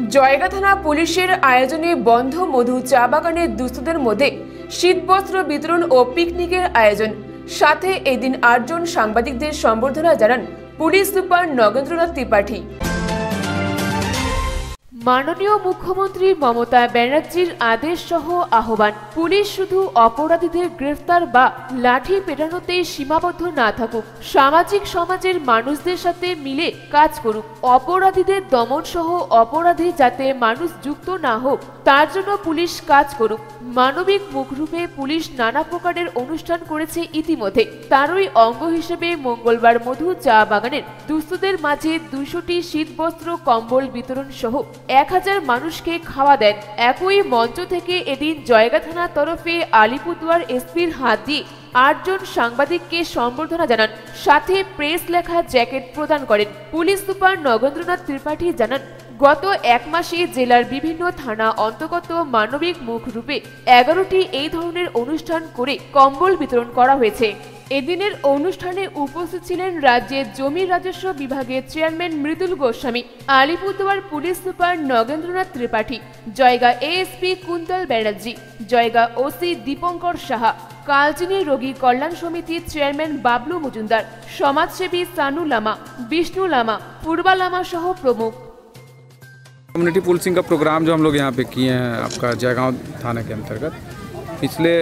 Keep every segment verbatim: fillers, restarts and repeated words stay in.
জয়গা থানা পুলিশের আয়োজনে বন্ধ মধু চা বাগানের দুস্থদের মধ্যে শীতবস্ত্র বিতরণ ও পিকনিকের আয়োজন। সাথে এদিন আটজন সাংবাদিকদের সম্বর্ধনা জানান পুলিশ সুপার নগেন্দ্রনাথ ত্রিপাঠী। মাননীয় মুখ্যমন্ত্রী মমতা ব্যানার্জির আদেশ সহ আহ্বান, পুলিশ শুধু অপরাধীদের গ্রেফতার বা লাঠি পেটানোতেই সীমাবদ্ধ না থাকুক, সামাজিক সমাজের মানুষদের সাথে মিলে কাজ করুক। অপরাধীদের দমন সহ অপরাধে যাতে মানুষ যুক্ত না হোক তার জন্য পুলিশ কাজ করুক। মানবিক মুখরূপে পুলিশ নানা প্রকারের অনুষ্ঠান করেছে ইতিমধ্যে। তারই অঙ্গ হিসেবে মঙ্গলবার মধু চা বাগানের দুস্থদের মাঝে দুশোটি শীতবস্ত্র কম্বল বিতরণ সহ এক হাজার মানুষকে খাওয়া দেন। একই মঞ্চ থেকে এদিন জয়গা থানার তরফে আলিপুরদুয়ার এসপির হাত দিয়ে আটজন সাংবাদিককে সম্বর্ধনা জানান, সাথে প্রেস লেখা জ্যাকেট প্রদান করেন। পুলিশ সুপার নগেন্দ্রনাথ ত্রিপাঠী জানান, গত এক মাসে জেলার বিভিন্ন থানা অন্তর্গত মানবিক মুখ রূপে এগারোটি এই ধরনের অনুষ্ঠান করে কম্বল বিতরণ করা হয়েছে। এদিনের অনুষ্ঠানে উপস্থিত ছিলেন রাজ্যের জমি রাজস্ব বিভাগের chairman Mridul Goswami, Alipurduar police super Nagendranath Tripathi, Jaigaon ASP Kuntal Banerjee, Jaigaon OC Dipankar Saha, Kalchini রোগী কল্যাণ সমিতির চেয়ারম্যান বাবলু মজুমদার, সমাজসেবী সানু লামা, বিষ্ণু লামা, পূর্বা লামা সহ প্রমুখ। कम्युनिटी पुलिसिंग का प्रोग्राम जो हम लोग यहाँ पे किए हैं आपका जयगांव थाने के अंतर्गत, पिछले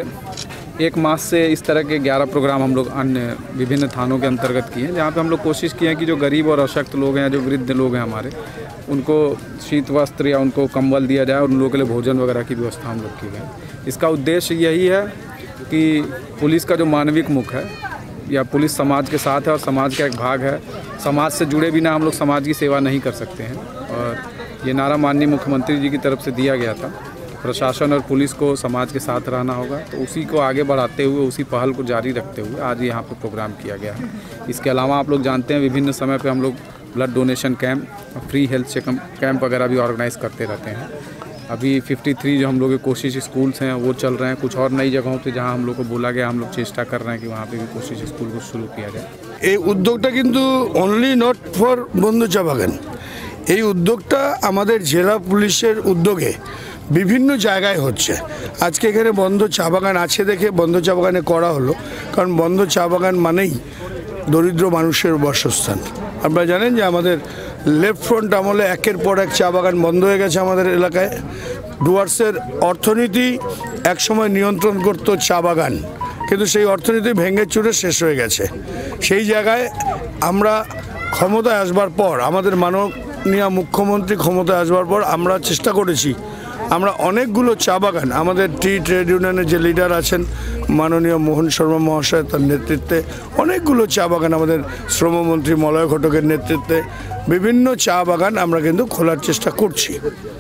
एक मास से इस तरह के ग्यारह प्रोग्राम हम लोग अन्य विभिन्न थानों के अंतर्गत किए हैं, जहाँ पे हम लोग कोशिश किए हैं कि जो गरीब और अशक्त लोग हैं, जो वृद्ध लोग हैं हमारे, उनको शीत वस्त्र या उनको कंबल दिया जाए और उन लोगों के लिए भोजन वगैरह की व्यवस्था हम लोग की गई। इसका उद्देश्य यही है कि पुलिस का जो मानविक मुख है या पुलिस समाज के साथ है और समाज का एक भाग है, समाज से जुड़े बिना हम लोग समाज की सेवा नहीं कर सकते हैं। और ये नारा माननीय मुख्यमंत्री जी की तरफ से दिया गया था, प्रशासन और पुलिस को समाज के साथ रहना होगा, तो उसी को आगे बढ़ाते हुए उसी पहल को जारी रखते हुए आज यहाँ पर प्रोग्राम किया गया है। इसके अलावा आप लोग जानते हैं विभिन्न समय पे हम लोग blood donation camp, free health checkup camp वगैरह भी ऑर्गेनाइज करते रहते हैं। अभी तिरेपन जो हम लोग के कोशिश स्कूल्स हैं वो चल रहे हैं, कुछ और नई जगहों पे जहाँ हम लोग को बोला गया हम लोग चेष्टा कर रहे हैं कि वहाँ पे भी कोशिश स्कूल को शुरू किया जाए। এই উদ্যোগটা কিন্তু অনলি নট ফর বন্ধু চা বাগান, এই উদ্যোগটা আমাদের জেলা পুলিশের উদ্যোগে বিভিন্ন জায়গায় হচ্ছে। আজকে এখানে বন্ধ চা বাগান আছে দেখে বন্ধ চা বাগানে করা হলো, কারণ বন্ধ চা বাগান মানেই দরিদ্র মানুষের বাসস্থান। আপনারা জানেন যে আমাদের লেফট ফ্রন্ট আমলে একের পর এক চা বাগান বন্ধ হয়ে গেছে আমাদের এলাকায়। ডুয়ার্সের অর্থনীতি একসময় নিয়ন্ত্রণ করতো চা বাগান, কিন্তু সেই অর্থনীতি ভেঙে চুরে শেষ হয়ে গেছে। সেই জায়গায় আমরা ক্ষমতায় আসবার পর, আমাদের মাননীয় মুখ্যমন্ত্রী ক্ষমতায় আসবার পর আমরা চেষ্টা করেছি, আমরা অনেকগুলো চা বাগান, আমাদের টি ট্রেড ইউনিয়নের যে লিডার আছেন মাননীয় মোহন শর্মা মহাশয় তার নেতৃত্বে অনেকগুলো চা বাগান, আমাদের শ্রমমন্ত্রী মলয় ঘটকের নেতৃত্বে বিভিন্ন চা বাগান আমরা কিন্তু খোলার চেষ্টা করছি।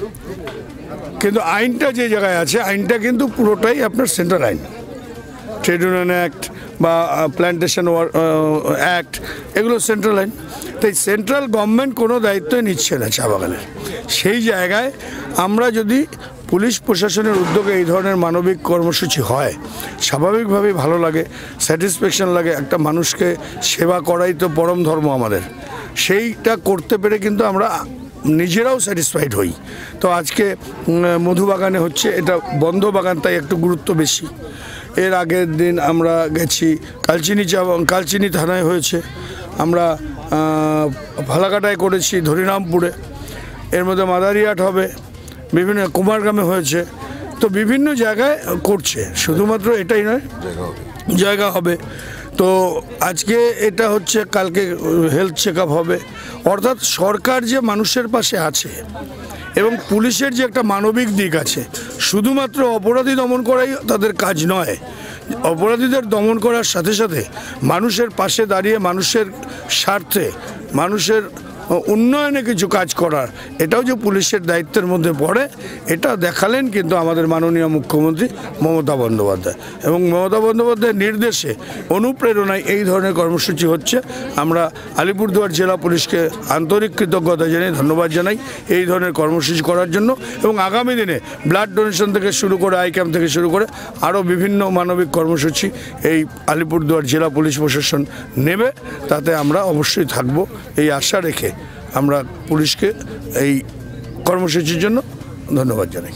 কিন্তু আইনটা যে জায়গায় আছে, আইনটা কিন্তু পুরোটাই আপনার সেন্ট্রাল আইন, ট্রেড ইউনিয়ন অ্যাক্ট বা প্ল্যান্টেশন অ্যাক্ট, এগুলো সেন্ট্রাল আইন। তাই সেন্ট্রাল গভর্নমেন্ট কোনো দায়িত্বই নিচ্ছে না চা বাগানের। সেই জায়গায় আমরা যদি পুলিশ প্রশাসনের উদ্যোগে এই ধরনের মানবিক কর্মসূচি হয়, স্বাভাবিকভাবেই ভালো লাগে, স্যাটিসফ্যাকশন লাগে। একটা মানুষকে সেবা করাই তো পরম ধর্ম আমাদের, সেইটা করতে পেরে কিন্তু আমরা নিজেরাও স্যাটিসফাইড হই। তো আজকে মধুবাগানে হচ্ছে, এটা বন্ধ বাগান তাই একটু গুরুত্ব বেশি। এর আগের দিন আমরা গেছি কালচিনি চা কালচিনি থানায় হয়েছে, আমরা ফালাকাটায় করেছি, হরিরামপুরে, এর মধ্যে মাদারিহাট হবে, বিভিন্ন কুমারগ্রামে হয়েছে। তো বিভিন্ন জায়গায় করছে, শুধুমাত্র এটাই নয়, জায়গা হবে। তো আজকে এটা হচ্ছে, কালকে হেলথ চেক আপ হবে। অর্থাৎ সরকার যে মানুষের পাশে আছে এবং পুলিশের যে একটা মানবিক দিক আছে, শুধুমাত্র অপরাধী দমন করাই তাদের কাজ নয়, অপরাধীদের দমন করার সাথে সাথে মানুষের পাশে দাঁড়িয়ে মানুষের স্বার্থে, মানুষের উন্নয়নে কিছু কাজ করার, এটাও যে পুলিশের দায়িত্বের মধ্যে পড়ে, এটা দেখালেন কিন্তু আমাদের মাননীয় মুখ্যমন্ত্রী মমতা বন্দ্যোপাধ্যায়। এবং মমতা বন্দ্যোপাধ্যায়ের নির্দেশে, অনুপ্রেরণায় এই ধরনের কর্মসূচি হচ্ছে। আমরা আলিপুরদুয়ার জেলা পুলিশকে আন্তরিক কৃতজ্ঞতা জানাই, ধন্যবাদ জানাই এই ধরনের কর্মসূচি করার জন্য। এবং আগামী দিনে ব্লাড ডোনেশন থেকে শুরু করে, আই ক্যাম্প থেকে শুরু করে আরও বিভিন্ন মানবিক কর্মসূচি এই আলিপুরদুয়ার জেলা পুলিশ প্রশাসন নেবে, তাতে আমরা অবশ্যই থাকব। এই আশা রেখে আমরা পুলিশকে এই কর্মসূচির জন্য ধন্যবাদ জানাই।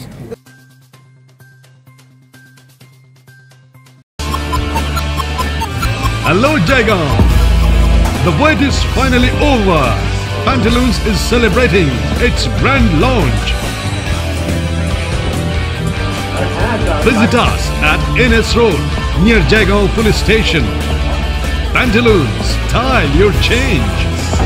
Hello Jaigaon! The wait is finally over. Pantaloons is celebrating its grand launch. Visit us at N S Road near Jaigaon Police Station. Pantaloons, style your change.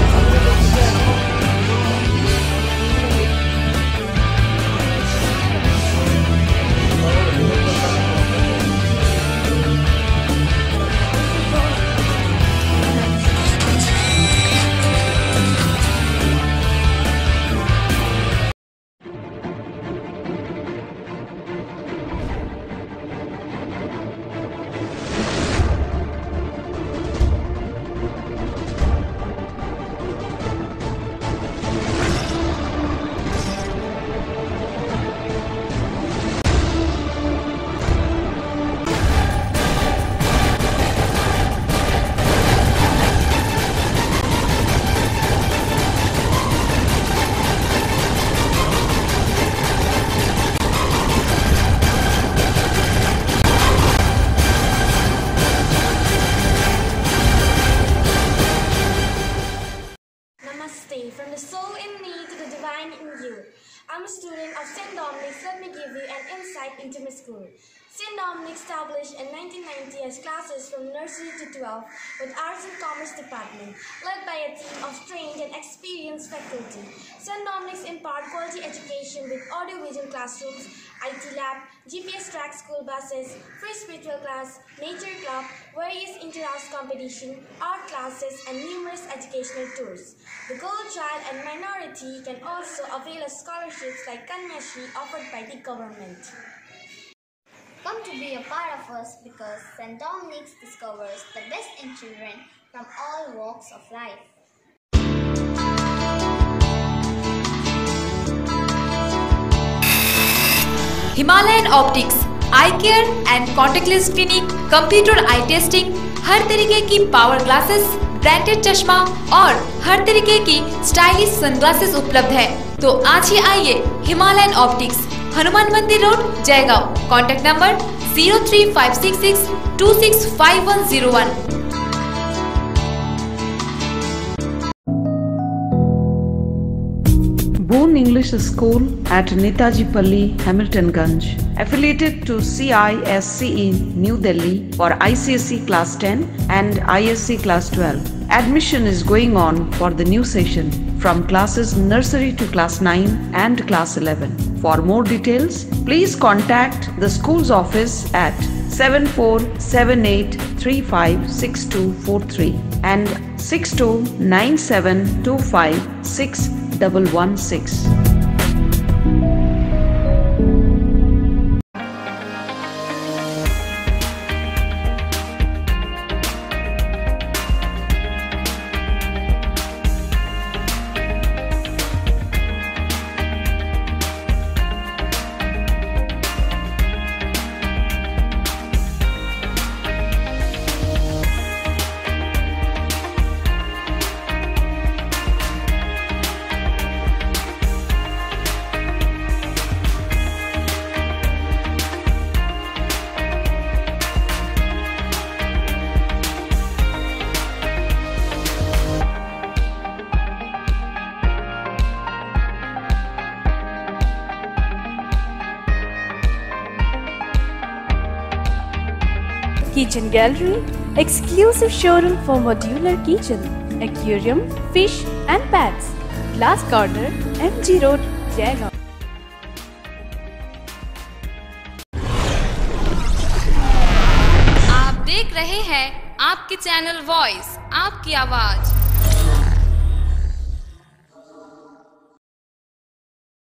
From the soul in me to the divine in you. I'm a student of Saint Dominic's. Let me give you an insight into my school. Saint Dominic established in nineteen ninety as classes from nursery to twelve with Arts and Commerce Department, led by a team of trained and experienced faculty. Saint Dominic's impart quality education with audio-visual classrooms, I T lab, G P S track school buses, free spiritual class, nature club, various inter-house competition, art classes, and numerous educational tours. The girl child and minority can also avail of scholarships like Kanya Shri offered by the government. Come to be a part of us because Saint Dominic's discovers the best in children from all walks of life. Himalayan optics eye care and contactless clinic, computer eye testing, हर तरीके की power glasses, branded चश्मा और हर तरीके की stylish sunglasses उपलब्ध है। तो आज ही आइए Himalayan optics, Hanuman Mandir road, Jaigaon. Contact number zero three five six six two six five one zero one. Boone English School at Netaji Palli, Hamilton Ganj, affiliated to C I S C E New Delhi for I C S E Class ten and I S C Class twelve. Admission is going on for the new session from classes nursery to class nine and class eleven. For more details, please contact the school's office at seven four seven eight three five six two four three and six two nine seven two five six one one six. Kitchen Gallery, exclusive showroom for modular kitchen, aquarium, fish and pets. Glass Corner, M G Road, Jaigaon. आप देख रहे हैं आपके channel voice, आपकी आवाज।